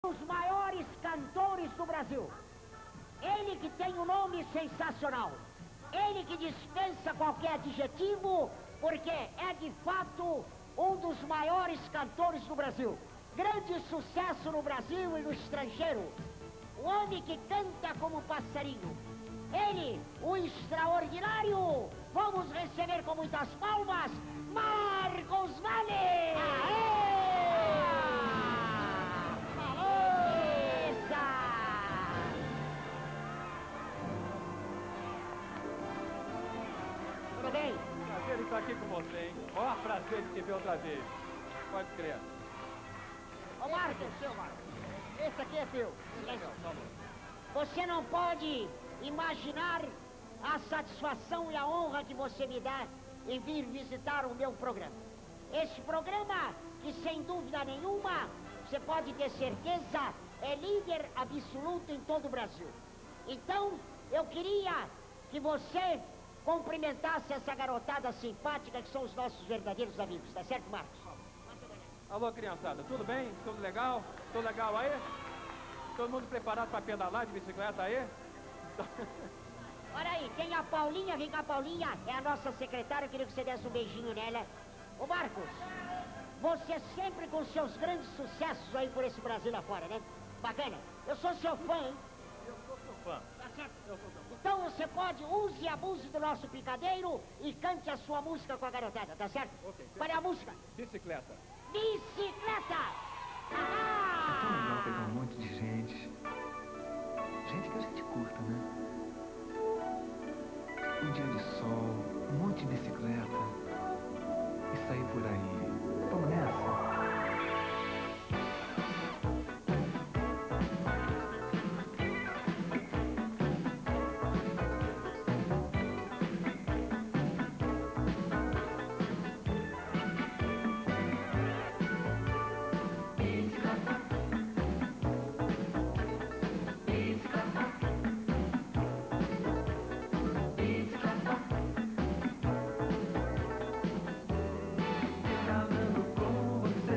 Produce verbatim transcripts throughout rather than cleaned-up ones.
Os maiores cantores do Brasil. Ele que tem um nome sensacional. Ele que dispensa qualquer adjetivo, porque é de fato um dos maiores cantores do Brasil. Grande sucesso no Brasil e no estrangeiro. O homem que canta como um passarinho. Ele, o extraordinário. Vamos receber com muitas palmas, Marcos Valle! Aê! Tudo bem? Prazer em estar aqui com você, hein? Maior prazer de te ver outra vez. Pode crer. Ô, Marcos, seu Marcos. Esse aqui é teu. Você não pode imaginar a satisfação e a honra que você me dá em vir visitar o meu programa. Esse programa, que sem dúvida nenhuma, você pode ter certeza, é líder absoluto em todo o Brasil. Então, eu queria que você cumprimentasse essa garotada simpática que são os nossos verdadeiros amigos, tá certo, Marcos? Alô, criançada, tudo bem? Tudo legal? Tudo legal aí? Todo mundo preparado para pedalar de bicicleta aí? Olha aí, tem a Paulinha, vem cá, Paulinha, é a nossa secretária, eu queria que você desse um beijinho nela. Ô, Marcos, você sempre com seus grandes sucessos aí por esse Brasil afora, né? Bacana. Eu sou seu fã, hein? Eu sou seu fã. Tá certo? Eu sou seu fã. Então você pode, use e abuse do nosso picadeiro e cante a sua música com a garotada, tá certo? Ok. Qual é a música? Bicicleta. Bicicleta! É tão Ah! legal pegar um monte de gente. Gente que a gente curta, né? Um dia de sol, um monte de bicicleta e sair por aí. Vamos nessa? Pedalando com você.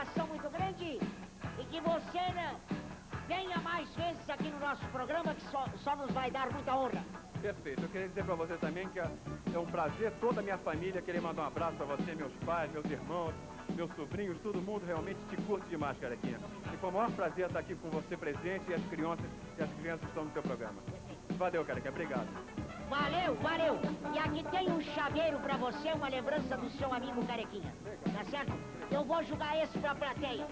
satisfação muito grande e que você, né, venha mais vezes aqui no nosso programa, que só, só nos vai dar muita honra. Perfeito. Eu queria dizer pra você também que é é um prazer, toda a minha família, querer mandar um abraço pra você, meus pais, meus irmãos, meus sobrinhos, todo mundo realmente te curte demais, Carequinha. E foi o maior prazer estar aqui com você presente e as crianças, e as crianças que estão no seu programa. Valeu, Carequinha. Obrigado. Valeu, valeu. E aqui tem um chaveiro pra você, uma lembrança do seu amigo Carequinha. Tá certo? Eu vou jogar esse pra plateia.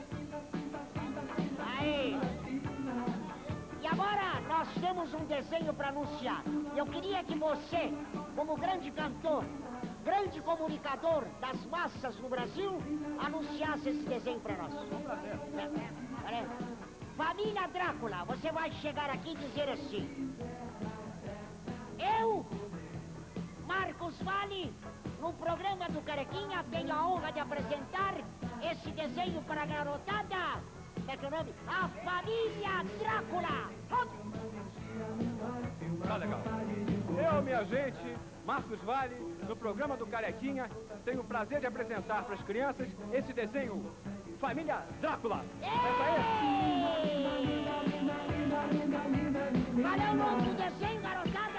Aí. E agora nós temos um desenho para anunciar. Eu queria que você, como grande cantor, grande comunicador das massas no Brasil, anunciasse esse desenho para nós. É, é, é. Família Drácula, você vai chegar aqui e dizer assim: eu, Marcos Valle, no programa do Carequinha, tenho a honra de apresentar esse desenho para a garotada. Como é que é o nome? A Família Drácula! Tá legal. Eu, minha gente, Marcos Valle, no programa do Carequinha, tenho o prazer de apresentar para as crianças esse desenho, Família Drácula. É isso aí? Qual é o nome do desenho, garotada?